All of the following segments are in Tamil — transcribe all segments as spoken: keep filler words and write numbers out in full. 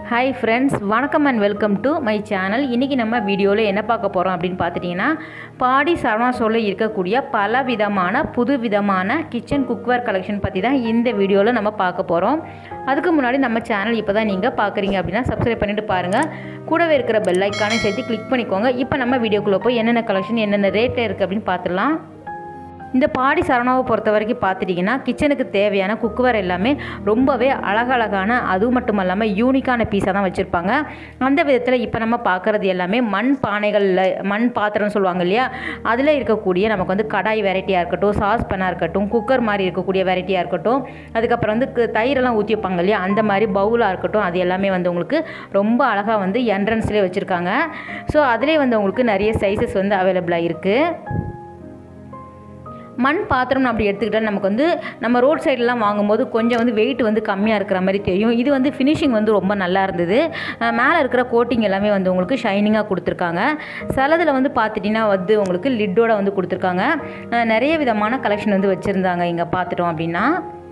Hi friends, வணக்கம் and welcome to my channel. இன்னைக்கு நம்ம வீடியோல என்ன பார்க்க போறோம் அப்படினு பார்த்துட்டீங்கன்னா பாடி சரவணா ஸ்டோர்ல இருக்கக்கூடிய பல விதமான புது விதமான கிச்சன் குக்வேர் கலெக்ஷன் பத்தி தான் இந்த வீடியோல நம்ம பார்க்க போறோம். அதுக்கு முன்னாடி நம்ம சேனல் இப்போதான் நீங்க பார்க்கறீங்க அப்படினா Subscribe பண்ணிட்டு பாருங்க. கூடவே இருக்கிற பெல் ஐகானை சேர்த்து கிளிக் பண்ணிக்கோங்க. இப்போ நம்ம வீடியோக்குள்ள போய் என்னென்ன கலெக்ஷன் என்னென்ன ரேட்ல இருக்கு அப்படினு பார்த்துடலாம். இந்த பாடி சரவணாவை பொறுத்த வரைக்கும் பார்த்துட்டிங்கன்னா கிச்சனுக்கு தேவையான குக்வேர் எல்லாமே ரொம்பவே அழகழகான அது மட்டும் இல்லாமல் யூனிக்கான பீஸாக தான் வச்சுருப்பாங்க. அந்த விதத்தில் இப்போ நம்ம பார்க்குறது எல்லாமே மண் பானைகளில் மண் பாத்திரம்னு சொல்லுவாங்க இல்லையா, அதில் இருக்கக்கூடிய நமக்கு வந்து கடாய் வெரைட்டியாக இருக்கட்டும், சாஸ் பேனாக இருக்கட்டும், குக்கர் மாதிரி இருக்கக்கூடிய வெரைட்டியாக இருக்கட்டும், அதுக்கப்புறம் வந்து தயிரெல்லாம் ஊற்றி வைப்பாங்க இல்லையா, அந்த மாதிரி பவுலாக இருக்கட்டும், அது எல்லாமே வந்து உங்களுக்கு ரொம்ப அழகாக வந்து என்ட்ரன்ஸ்லேயே வச்சுருக்காங்க. ஸோ அதிலே வந்து உங்களுக்கு நிறைய சைஸஸ் வந்து அவைலபிளாக இருக்குது. மண் பாத்திரம் அப்படி எடுத்துக்கிட்டால் நமக்கு வந்து நம்ம ரோட் சைட்லாம் வாங்கும்போது கொஞ்சம் வந்து வெயிட் வந்து கம்மியாக இருக்கிற மாதிரி தெரியும். இது வந்து ஃபினிஷிங் வந்து ரொம்ப நல்லா இருந்தது. மேலே இருக்கிற கோட்டிங் எல்லாமே வந்து உங்களுக்கு ஷைனிங்காக கொடுத்துருக்காங்க. சிலதில் வந்து பார்த்துட்டிங்கன்னா வந்து உங்களுக்கு லிட்டோட வந்து கொடுத்துருக்காங்க. நிறைய விதமான கலெக்ஷன் வந்து வச்சுருந்தாங்க இங்கே பார்த்துட்டோம் அப்படின்னா.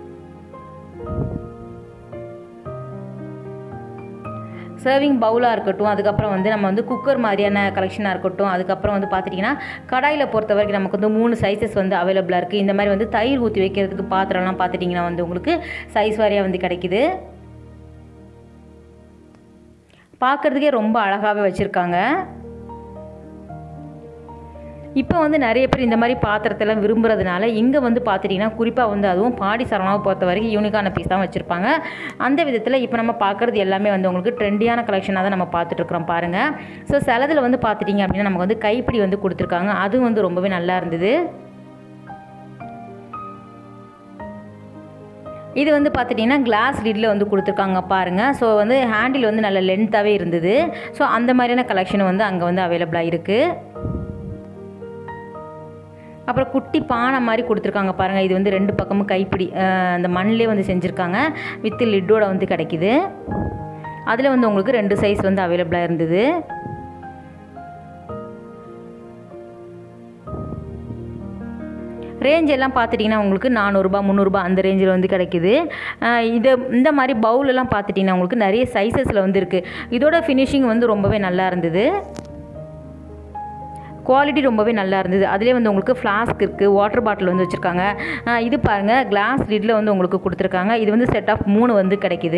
சர்விங் பவுலாக இருக்கட்டும், அதுக்கப்புறம் வந்து நம்ம வந்து குக்கர் மாதிரியான கலெக்ஷனாக இருக்கட்டும், அதுக்கப்புறம் வந்து பார்த்துட்டிங்கன்னா கடாயில் பொறுத்த வரைக்கும் நமக்கு வந்து மூணு சைஸஸ் வந்து அவைலபிளாக இருக்குது. இந்த மாதிரி வந்து தயிர் ஊற்றி வைக்கிறதுக்கு பாத்திரம்லாம் பார்த்துட்டிங்கன்னா வந்து உங்களுக்கு சைஸ் வாரியாக வந்து கிடைக்கிது. பார்க்குறதுக்கே ரொம்ப அழகாகவே வச்சுருக்காங்க. இப்போ வந்து நிறைய பேர் இந்த மாதிரி பாத்திரத்தெல்லாம் விரும்புறதுனால இங்கே வந்து பார்த்துட்டிங்கன்னா குறிப்பாக வந்து அதுவும் பாடி சரவணாவை பொறுத்த வரைக்கும் யூனிக்கான பீஸ் தான் வச்சுருப்பாங்க. அந்த விதத்தில் இப்போ நம்ம பார்க்குறது எல்லாமே வந்து உங்களுக்கு ட்ரெண்டியான கலெக்ஷனாக தான் நம்ம பார்த்துட்ருக்குறோம் பாருங்கள். ஸோ சிலதில் வந்து பார்த்துட்டிங்க அப்படின்னா நமக்கு வந்து கைப்பிடி வந்து கொடுத்துருக்காங்க. அதுவும் வந்து ரொம்பவே நல்லா இருந்தது. இது வந்து பார்த்துட்டிங்கன்னா கிளாஸ் லிட்டில் வந்து கொடுத்துருக்காங்க பாருங்கள். ஸோ வந்து ஹேண்டில் வந்து நல்ல லென்த்தாகவே இருந்தது. ஸோ அந்த மாதிரியான கலெக்ஷன் வந்து அங்கே வந்து அவைலபிளாக இருக்குது. அப்புறம் குட்டி பானை மாதிரி கொடுத்துருக்காங்க பாருங்கள். இது வந்து ரெண்டு பக்கமும் கைப்பிடி அந்த மண்ணிலே வந்து செஞ்சுருக்காங்க. வித்து லிட்டோட வந்து கிடைக்கிது. அதில் வந்து உங்களுக்கு ரெண்டு சைஸ் வந்து அவைலபிளாக இருந்தது. ரேஞ்ச் எல்லாம் பார்த்துட்டிங்கன்னா உங்களுக்கு நானூறுரூபா முந்நூறுரூபா அந்த ரேஞ்சில் வந்து கிடைக்கிது. இது இந்த மாதிரி பவுலெல்லாம் பார்த்துட்டிங்கன்னா உங்களுக்கு நிறைய சைஸஸில் வந்து இருக்குது. இதோட ஃபினிஷிங் வந்து ரொம்பவே நல்லா இருந்தது. குவாலிட்டி ரொம்பவே நல்லா இருந்தது. அதிலே வந்து உங்களுக்கு ஃப்ளாஸ்க் இருக்குது, வாட்டர் பாட்டில் வந்து வச்சுருக்காங்க. இது பாருங்கள் கிளாஸ் லிட்டில் வந்து உங்களுக்கு கொடுத்துருக்காங்க. இது வந்து செட் ஆஃப் மூணு வந்து கிடைக்கிது.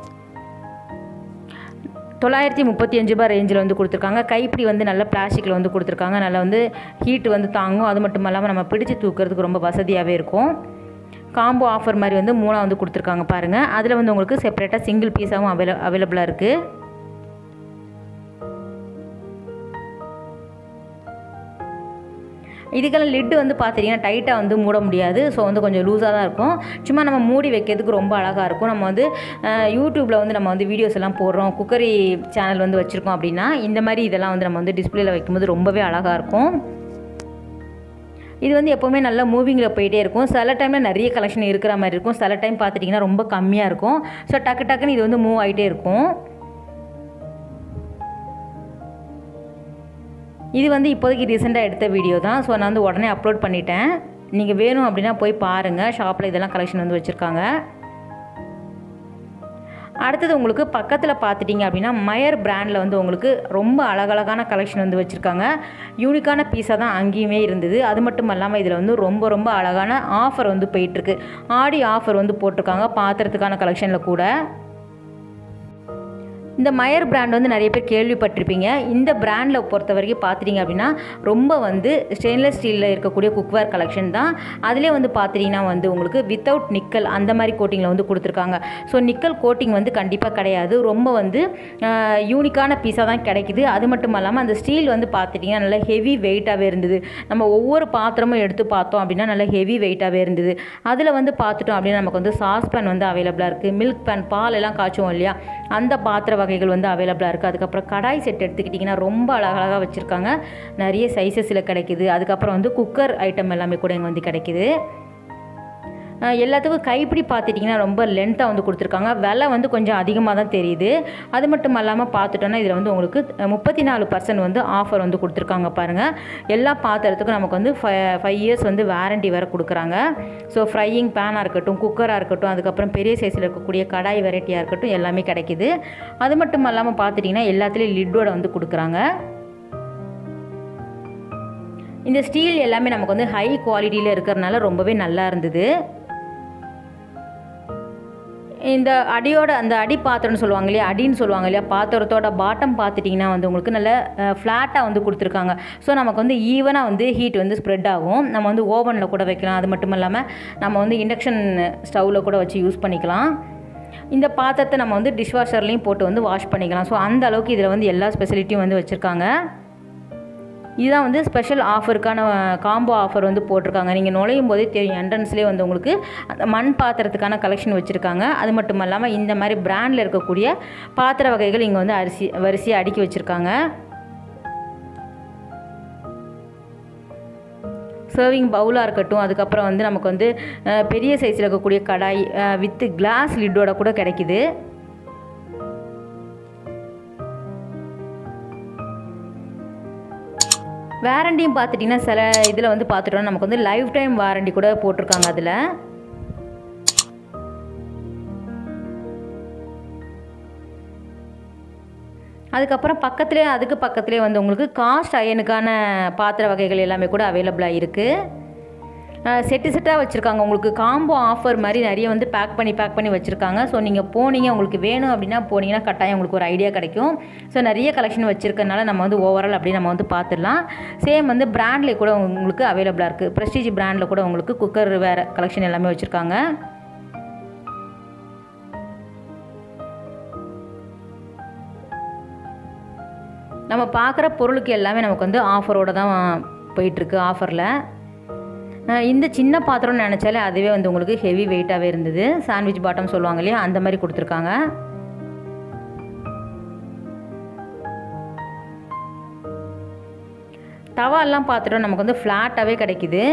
தொள்ளாயிரத்தி முப்பத்தி அஞ்சு ரூபா ரேஞ்சில் வந்து கொடுத்துருக்காங்க. கைப்பிடி வந்து நல்ல பிளாஸ்டிக்கில் வந்து கொடுத்துருக்காங்க. நல்லா வந்து ஹீட் வந்து தாங்கும். அது மட்டும் இல்லாமல் நம்ம பிடிச்சி தூக்கிறதுக்கு ரொம்ப வசதியாகவே இருக்கும். காம்போ ஆஃபர் மாதிரி வந்து மூணாக வந்து கொடுத்துருக்காங்க பாருங்கள். அதில் வந்து உங்களுக்கு செப்பரேட்டாக சிங்கிள் பீஸாகவும் அவைல அவைலபிளாக இருக்குது. இதுக்கெல்லாம் லிட்டு வந்து பார்த்திங்கன்னா டைட்டாக வந்து மூட முடியாது. ஸோ வந்து கொஞ்சம் லூஸாக தான் இருக்கும். சும்மா நம்ம மூடி வைக்கிறதுக்கு ரொம்ப அழகாக இருக்கும். நம்ம வந்து யூடியூப்பில் வந்து நம்ம வந்து வீடியோஸ் எல்லாம் போடுறோம், குக்கரி சேனல் வந்து வச்சுருக்கோம் அப்படின்னா இந்த மாதிரி இதெல்லாம் வந்து நம்ம வந்து டிஸ்பிளேல வைக்கும்போது ரொம்பவே அழகாக இருக்கும். இது வந்து எப்போவுமே நல்லா மூவிங்கில் போயிட்டே இருக்கும். சில டைமில் நிறைய கலெக்ஷன் இருக்கிற மாதிரி இருக்கும். சில டைம் பார்த்துட்டிங்கன்னா ரொம்ப கம்மியாக இருக்கும். ஸோ டக்கு டக்குன்னு இது வந்து மூவ் ஆகிட்டே இருக்கும். இது வந்து இப்போதைக்கு ரீசெண்டாக எடுத்த வீடியோ தான். ஸோ நான் வந்து உடனே அப்லோட் பண்ணிட்டேன். நீங்கள் வேணும் அப்படின்னா போய் பாருங்கள். ஷாப்பில் இதெல்லாம் கலெக்ஷன் வந்து வச்சுருக்காங்க. அடுத்தது உங்களுக்கு பக்கத்தில் பார்த்துட்டிங்க அப்படின்னா மயர் பிராண்டில் வந்து உங்களுக்கு ரொம்ப அழகழகான கலெக்ஷன் வந்து வச்சுருக்காங்க. யூனிக்கான பீஸாக தான் அங்கேயுமே இருந்தது. அது மட்டும் இல்லாமல் இதில் வந்து ரொம்ப ரொம்ப அழகான ஆஃபர் வந்து போயிட்டுருக்கு. ஆடி ஆஃபர் வந்து போட்டிருக்காங்க பாத்திரத்துக்கான கலெக்ஷனில் கூட. இந்த மயர் பிராண்ட் வந்து நிறைய பேர் கேள்விப்பட்டிருப்பீங்க. இந்த பிராண்டில் பொறுத்த வரைக்கும் பார்த்துட்டிங்க அப்படின்னா ரொம்ப வந்து ஸ்டெயின்லெஸ் ஸ்டீலில் இருக்கக்கூடிய குக்வேர் கலெக்ஷன் தான். அதிலே வந்து பார்த்துட்டிங்கன்னா வந்து உங்களுக்கு வித்தவுட் நிக்கல் அந்த மாதிரி கோட்டிங்கில் வந்து கொடுத்துருக்காங்க. ஸோ நிக்கல் கோட்டிங் வந்து கண்டிப்பாக கிடையாது. ரொம்ப வந்து யூனிக்கான பீஸாக தான் கிடைக்கிது. அது மட்டும் இல்லாமல் அந்த ஸ்டீல் வந்து பார்த்துட்டிங்கன்னா நல்லா ஹெவி வெயிட்டாகவே இருந்தது. நம்ம ஒவ்வொரு பாத்திரமும் எடுத்து பார்த்தோம் அப்படின்னா நல்லா ஹெவி வெயிட்டாகவே இருந்தது. அதில் வந்து பார்த்துட்டோம் அப்படின்னா நமக்கு வந்து சாஸ் பேன் வந்து அவைலபிளாக இருக்குது. மில்க் பேன் பால் எல்லாம் காய்ச்சுவோம் இல்லையா, அந்த பாத்திர வகைகள் வந்து அவைலபிளாக இருக்குது. அதுக்கப்புறம் கடாய் செட் எடுத்துக்கிட்டிங்கன்னா ரொம்ப அழகழகாக வச்சுருக்காங்க. நிறைய சைஸஸில் கிடைக்கிது. அதுக்கப்புறம் வந்து குக்கர் ஐட்டம் எல்லாமே கூட இங்கே வந்து கிடைக்கிது. எல்லாத்துக்கும் கைப்பிடி பார்த்துட்டிங்கன்னா ரொம்ப லென்த்தாக வந்து கொடுத்துருக்காங்க. விலை வந்து கொஞ்சம் அதிகமாக தான் தெரியுது. அது மட்டும் இல்லாமல் பார்த்துட்டோன்னா இதில் வந்து உங்களுக்கு முப்பத்தி நாலு பர்சன்ட் வந்து ஆஃபர் வந்து கொடுத்துருக்காங்க பாருங்கள். எல்லா பாத்திரத்துக்கும் நமக்கு வந்து ஃபை ஃபைவ் இயர்ஸ் வந்து வாரண்டி வேறு கொடுக்குறாங்க. ஸோ ஃப்ரையிங் பேனாக இருக்கட்டும், குக்கராக இருக்கட்டும், அதுக்கப்புறம் பெரிய சைஸில் இருக்கக்கூடிய கடாய் வெரைட்டியாக இருக்கட்டும் எல்லாமே கிடைக்கிது. அது மட்டும் இல்லாமல் பார்த்துட்டிங்கன்னா எல்லாத்துலேயும் லிட்டோட வந்து கொடுக்குறாங்க. இந்த ஸ்டீல் எல்லாமே நமக்கு வந்து ஹை குவாலிட்டியில் இருக்கிறதுனால ரொம்பவே நல்லா இருந்தது. இந்த அடியோட அந்த அடி பாத்திரம்னு சொல்லுவாங்க இல்லையா, அடின்னு சொல்லுவாங்க இல்லையா, பாத்திரத்தோட பாட்டம் பார்த்துட்டிங்கன்னா வந்து உங்களுக்கு நல்ல ஃப்ளாட்டாக வந்து கொடுத்துருக்காங்க. ஸோ நமக்கு வந்து ஈவனாக வந்து ஹீட் வந்து ஸ்ப்ரெட் ஆகும். நம்ம வந்து ஓவனில் கூட வைக்கலாம். அது மட்டும் இல்லாமல் நம்ம வந்து இண்டக்ஷன் ஸ்டவ்வில் கூட வச்சு யூஸ் பண்ணிக்கலாம். இந்த பாத்திரத்தை நம்ம வந்து டிஷ்வாஷர்லேயும் போட்டு வந்து வாஷ் பண்ணிக்கலாம். ஸோ அந்த அளவுக்கு இதில் வந்து எல்லா ஸ்பெசிலிட்டியும் வந்து வச்சுருக்காங்க. இதுதான் வந்து ஸ்பெஷல் ஆஃபருக்கான காம்போ ஆஃபர் வந்து போட்டிருக்காங்க. நீங்கள் நுழையும் போதே தெரியும், என்ட்ரன்ஸ்லேயே வந்து உங்களுக்கு அந்த மண் பாத்திரத்துக்கான கலெக்ஷன் வச்சுருக்காங்க. அது மட்டும் இல்லாமல் இந்த மாதிரி பிராண்டில் இருக்கக்கூடிய பாத்திர வகைகள் இங்கே வந்து அரிசி வரிசையாக அடுக்கி வச்சுருக்காங்க. சர்விங் பவுலாக இருக்கட்டும், அதுக்கப்புறம் வந்து நமக்கு வந்து பெரிய சைஸில் இருக்கக்கூடிய கடாய் வித்து கிளாஸ் லிட்டோட கூட கிடைக்கிது. வாரண்டியும் பார்த்துட்டிங்கன்னா சில இதில் வந்து பார்த்துட்டோன்னா நமக்கு வந்து லைஃப் டைம் வாரண்டி கூட போட்டிருக்காங்க. அதில் அதுக்கப்புறம் பக்கத்துலேயே அதுக்கு பக்கத்துலேயே வந்து உங்களுக்கு காஸ்ட் அயனுக்கான பாத்திர வகைகள் எல்லாமே கூட அவைலபிளாக இருக்குது. செட்டு செட்டாக வச்சுருக்காங்க. உங்களுக்கு காம்போ ஆஃபர் மாதிரி நிறைய வந்து பேக் பண்ணி பேக் பண்ணி வச்சுருக்காங்க. ஸோ நீங்கள் போனீங்க, உங்களுக்கு வேணும் அப்படின்னா போனீங்கன்னா கட்டாயம் உங்களுக்கு ஒரு ஐடியா கிடைக்கும். ஸோ நிறைய கலெக்ஷன் வச்சுருக்கனால நம்ம வந்து ஓவரால் அப்படி நம்ம வந்து பார்த்துடலாம். சேம் வந்து பிராண்ட்லேயே கூட உங்களுக்கு அவைலபிளாக இருக்குது. ப்ரெஸ்டீஜ் பிராண்டில் கூட உங்களுக்கு குக்கர் வேறு கலெக்ஷன் எல்லாமே வச்சுருக்காங்க. நம்ம பார்க்குற பொருளுக்கு எல்லாமே நமக்கு வந்து ஆஃபரோடு தான் போயிட்டுருக்கு. ஆஃபரில் இந்த சின்ன பாத்திரம்னு நினச்சாலே அதுவே வந்து உங்களுக்கு ஹெவி வெயிட்டாகவே இருந்தது. சாண்ட்விச் பாட்டம் சொல்லுவாங்க இல்லையா, அந்த மாதிரி கொடுத்துருக்காங்க. தவாலாம் பாத்திரம் நமக்கு வந்து ஃப்ளாட்டாகவே கிடைக்குது.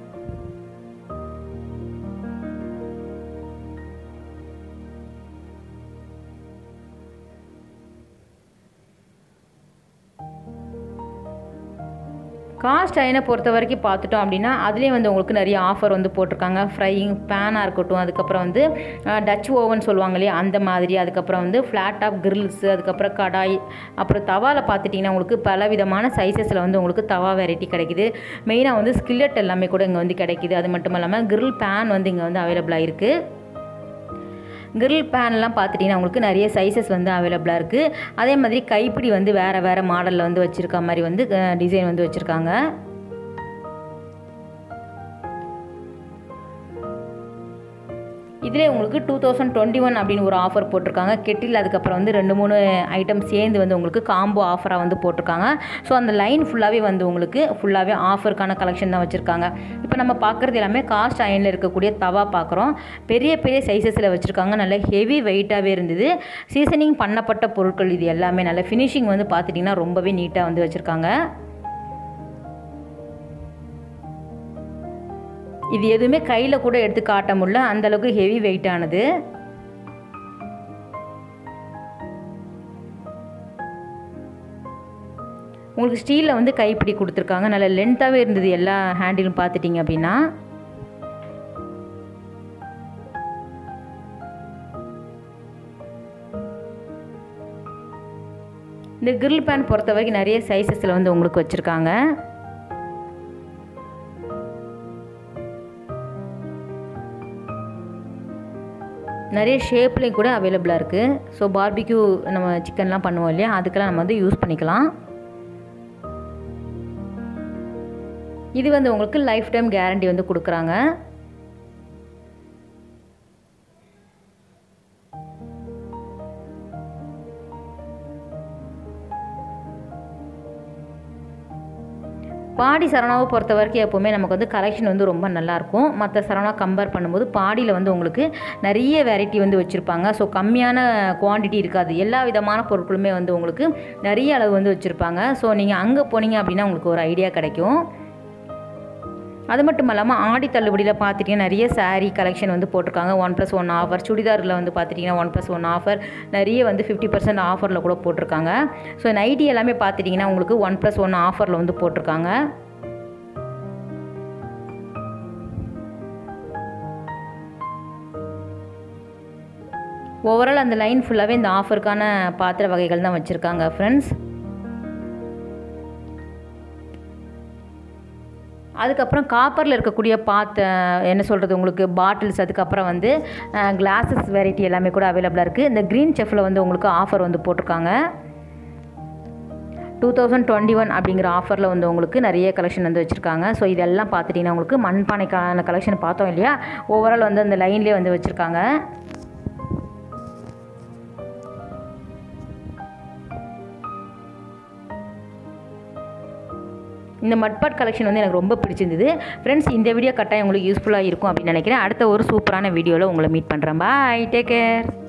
காஸ்ட் அயனை பொறுத்த வரைக்கும் பார்த்துட்டோம் அப்படின்னா அதுலேயே வந்து உங்களுக்கு நிறைய ஆஃபர் வந்து போட்டிருக்காங்க. ஃப்ரையிங் பேனாக இருக்கட்டும், அதுக்கப்புறம் வந்து டச் ஓவன் சொல்லுவாங்க இல்லையா அந்த மாதிரி, அதுக்கப்புறம் வந்து ஃப்ளாட் டாப் கிரில்ஸு, அதுக்கப்புறம் கடாய், அப்புறம் தவாவில் பார்த்துட்டிங்கன்னா உங்களுக்கு பல விதமான சைஸஸில் வந்து உங்களுக்கு தவா வெரைட்டி கிடைக்குது. மெயினாக வந்து ஸ்கில்லட் எல்லாமே கூட இங்கே வந்து கிடைக்குது. அது மட்டும் இல்லாமல் கிரில் பேன் வந்து இங்கே வந்து அவைலபிளாக இருக்குது. கிரில் பேன்லாம் பார்த்துட்டிங்கன்னா உங்களுக்கு நிறைய சைஸஸ் வந்து அவைலபிளாக இருக்குது. அதே மாதிரி கைப்பிடி வந்து வேறு வேறு மாடலில் வந்து வச்சுருக்க மாதிரி வந்து டிசைன் வந்து வச்சுருக்காங்க. இதிலே உங்களுக்கு டூ தௌசண்ட் டுவெண்ட்டி ஒன் அப்படின்னு ஒரு ஆஃபர் போட்டிருக்காங்க. கெட்டில் அதுக்கப்புறம் வந்து ரெண்டு மூணு ஐட்டம் சேர்ந்து வந்து உங்களுக்கு காம்போ ஆஃபராக வந்து போட்டிருக்காங்க. ஸோ அந்த லைன் ஃபுல்லாகவே வந்து உங்களுக்கு ஃபுல்லாகவே ஆஃபருக்கான கலெக்ஷன் தான் வச்சுருக்காங்க. இப்போ நம்ம பார்க்குறது எல்லாமே காஸ்ட் அயனில் இருக்கக்கூடிய தவா பார்க்குறோம். பெரிய பெரிய சைஸஸில் வச்சுருக்காங்க. நல்ல ஹெவி வெயிட்டாகவே இருந்தது. சீசனிங் பண்ணப்பட்ட பொருட்கள் இது எல்லாமே. நல்ல ஃபினிஷிங் வந்து பார்த்துட்டிங்கன்னா ரொம்பவே நீட்டாக வந்து வச்சுருக்காங்க. இது எதுவுமே கையில் கூட எடுத்து காட்ட முடியல, அந்தளவுக்கு ஹெவி வெயிட்டானது. உங்களுக்கு ஸ்டீலில் வந்து கைப்பிடி கொடுத்துருக்காங்க. நல்ல லென்த்தாகவே இருந்தது எல்லா ஹேண்டிலும் பார்த்துட்டிங்க அப்படின்னா. இந்த கிரில் பேன் பொறுத்த வரைக்கும் நிறைய சைஸஸில் வந்து உங்களுக்கு வச்சுருக்காங்க. நிறைய ஷேப்லேயும் கூட அவைலபிளாக இருக்குது. ஸோ பார்பிக்யூ நம்ம சிக்கன்லாம் பண்ணுவோம் இல்லையா, அதுக்கெல்லாம் நம்ம வந்து யூஸ் பண்ணிக்கலாம். இது வந்து உங்களுக்கு லைஃப் டைம் கேரண்டி வந்து கொடுக்குறாங்க. பாடி சரவணாவை பொறுத்த வரைக்கும் எப்போவுமே நமக்கு வந்து கலெக்ஷன் வந்து ரொம்ப நல்லாயிருக்கும். மற்ற சரவணா கம்பேர் பண்ணும்போது பாடியில் வந்து உங்களுக்கு நிறைய வெரைட்டி வந்து வச்சுருப்பாங்க. ஸோ கம்மியான குவான்டிட்டி இருக்காது. எல்லா விதமான பொருட்களுமே வந்து உங்களுக்கு நிறைய அளவு வந்து வச்சுருப்பாங்க. ஸோ நீங்கள் அங்கே போனீங்க அப்படின்னா உங்களுக்கு ஒரு ஐடியா கிடைக்கும். அது மட்டும் இல்லாமல் ஆடி தள்ளுபடியில் பார்த்துட்டிங்கன்னா நிறைய சாரீ கலெக்ஷன் வந்து போட்டிருக்காங்க. One plus one offer. சுடிதாரில் வந்து பார்த்துட்டிங்கன்னா ஒன் ப்ளஸ் ஒன் ஆஃபர், நிறைய வந்து ஃபிஃப்டி பர்சன்ட் ஆஃபரில் கூட போட்டிருக்காங்க. ஸோ நைட்டி எல்லாமே பார்த்துட்டிங்கன்னா உங்களுக்கு ஒன் ப்ளஸ் ஒன் ஆஃபரில் வந்து போட்டிருக்காங்க. ஓவரால் அந்த லைன் ஃபுல்லாகவே இந்த ஆஃபருக்கான பாத்திர வகைகள் தான் வச்சுருக்காங்க ஃப்ரெண்ட்ஸ். அதுக்கப்புறம் காப்பரில் இருக்கக்கூடிய பாத்த என்ன சொல்கிறது உங்களுக்கு பாட்டில்ஸ், அதுக்கப்புறம் வந்து கிளாஸஸ் வெரைட்டி எல்லாமே கூட அவைலபிளாக இருக்குது. இந்த க்ரீன் செஃப்பில் வந்து உங்களுக்கு ஆஃபர் வந்து போட்டிருக்காங்க. டூ தௌசண்ட் டுவெண்ட்டி ஒன் அப்படிங்கிற ஆஃபரில் வந்து உங்களுக்கு நிறைய கலெக்ஷன் வந்து வச்சுருக்காங்க. ஸோ இதெல்லாம் பார்த்துட்டிங்கன்னா உங்களுக்கு மண்பானைக்கான கலெக்ஷன் பார்த்தோம் இல்லையா, ஓவரால் வந்து அந்த லைன்லேயே வந்து வச்சுருக்காங்க. இந்த மட்பாட் கலெக்ஷன் வந்து எனக்கு ரொம்ப பிடிச்சிருந்தது ஃப்ரெண்ட்ஸ். இந்த வீடியோ கட்டாயம் உங்களுக்கு யூஸ்ஃபுல்லாக இருக்கும் அப்படின்னு நினைக்கிறேன். அடுத்த ஒரு சூப்பரான வீடியோவில் உங்களை மீட் பண்ணுறேன். Bye, take care.